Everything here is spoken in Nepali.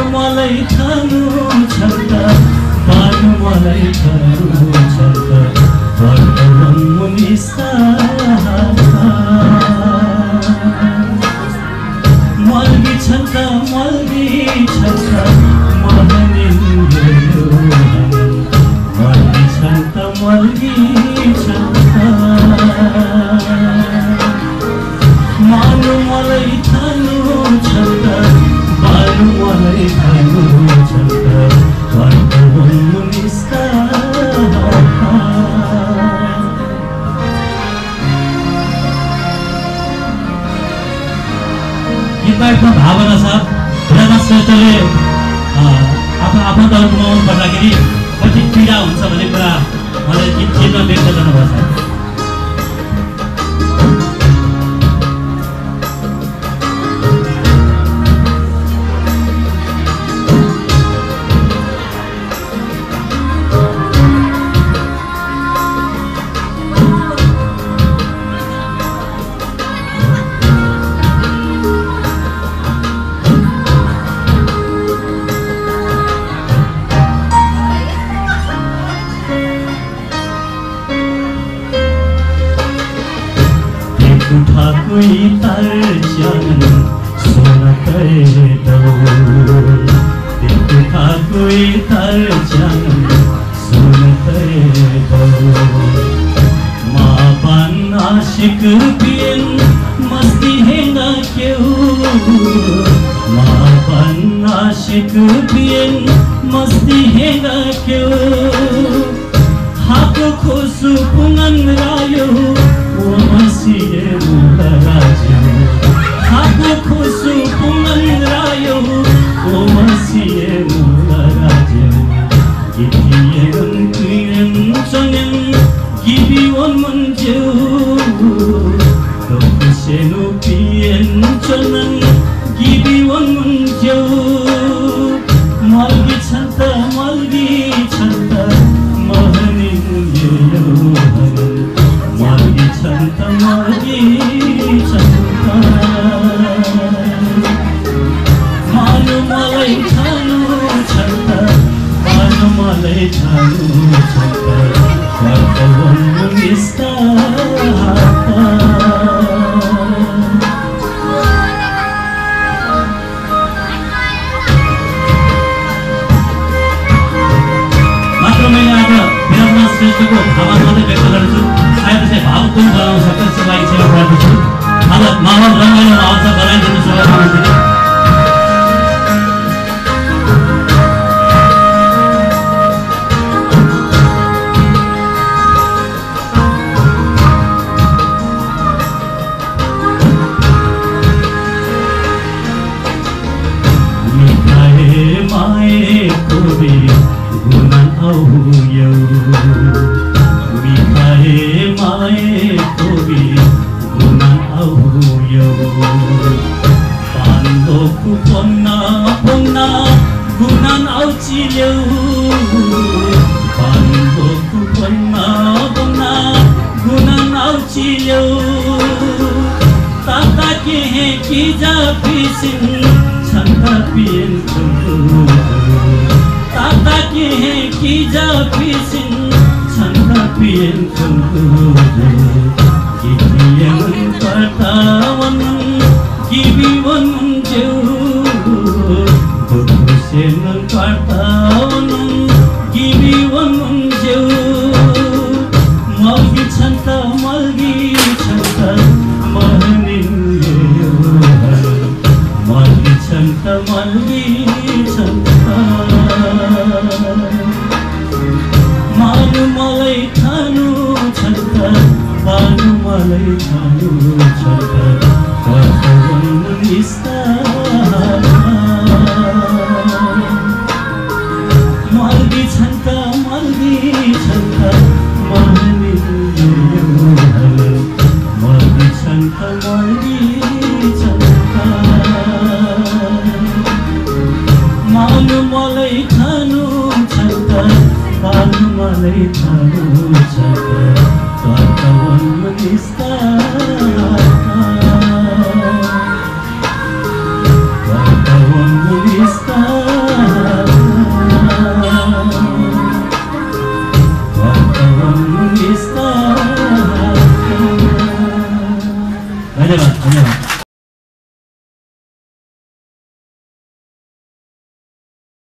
मलाई खानु छ त पानु मलाई खानु छ त वर्तमान मुनि मल्गी छ त मल्गी छ त मल्गी छ त मल्गी छ त मानु मलाई खानु छ त पानु मलाई खानु छ त वर्तमान मुनि गीतमा भावना छ। हिरानाथ श्रेष्ठले आफ्नो आफन्तहरू गुमाउनु पर्दाखेरि कति पीडा हुन्छ भन्ने कुरा मलाई गीतमा व्यक्त गर्नुभएको छ। कोई तरजन सुन करे दो देखा कोई तरजन सुन करे दो माँ बन आशिक पियन मस्ती हैगा क्यों माँ बन आशिक पियन मस्ती हैगा क्यों हाथ खोसु पुंगन रायो वो मसीहे मुलाराजो हाथ खोसु पुंगन रायो वो मसीहे मुलाराजो गिबियन कुयन चंगन गिबिवन मंजो दोसेनु पियन चंगन गिबिवन मंजो मल्गी छंता मल्गी छंता महनी मुझे मल्गी छंता मल्गी छंता मानु मलाई खानु छंता मानु मलाई खानु छंता वर्तमान मुनि श्रेष्ठको भावना मात्रै व्यक्त गर्छु। सायद चाहिँ भावपूर्ण बनाउन सक्छ जस्तो लागिसकेको भएको छु। अब माहौल रमाइलो आउँछ गराइदिनु सक्नुहुन्छ। मिठाए माए कोबी गुना आउयो मिठाए माए कोबी गुना आउयो पान्दो कुपन्ना पन्ना गुनान आउचिल्यो पान्दो कुपन्ना पन्ना गुनान आउचिल्यो ताता के है की जा पिसिन छंता पियन ताता के है की जा पिसिन छंता पियन गिबियन पतावन गिबिवन जो दोसेन पतावन गिबिवन जो मल्गी छंता मल्गी छंता महनिन मल्गी छंता मल्गी छंता मानु मलाई खानु छ त पानु मलाई खानु छ त वर्तमान मुनि मल्गी छन् त मल्गी छन् त मल्गी छन् त मल्गी छन् त मानु मलाई खानु छ त पानु मलाई खानु छ त वर्तमान मुनि वर्तमान मुनि धन्यवाद धन्यवाद।